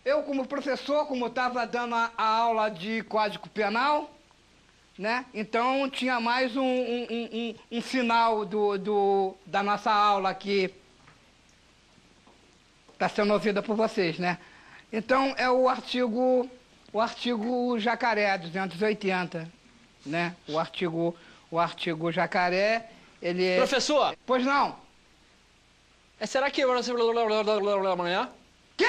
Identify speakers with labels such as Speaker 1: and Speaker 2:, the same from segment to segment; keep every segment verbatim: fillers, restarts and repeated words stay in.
Speaker 1: eu como professor, como estava dando a, a aula de Código Penal, né? Então tinha mais um, um, um, um, um final do, do, da nossa aula aqui, está sendo ouvida por vocês, né? Então é o artigo, o artigo Jacaré duzentos e oitenta, né? O artigo, o artigo Jacaré, ele é...
Speaker 2: Professor!
Speaker 1: Pois não?
Speaker 2: É, será que amanhã?
Speaker 1: Quê?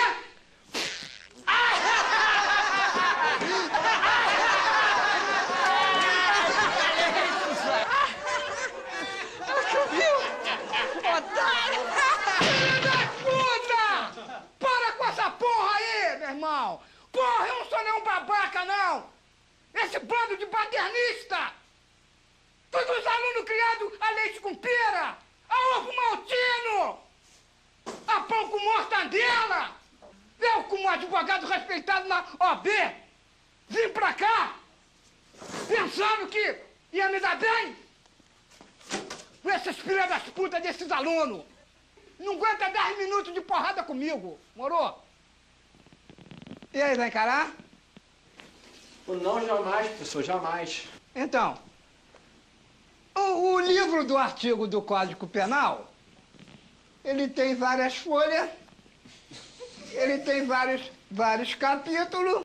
Speaker 1: Filho da puta! Para com essa porra aí, meu irmão! Porra, eu não sou nenhum babaca, não! Esse bando de paternista! Todos os alunos criados a leite com pera! A ovo maltino! A pão com mortadela! Eu, como advogado respeitado na O B, vim pra cá pensando que ia me dar bem com essas filhas das putas desses alunos. Não aguenta dez minutos de porrada comigo, morou? E aí, vai encarar?
Speaker 2: Não, jamais, professor, jamais.
Speaker 1: Então, o, o livro do artigo do Código Penal, ele tem várias folhas, ele tem vários, vários capítulos,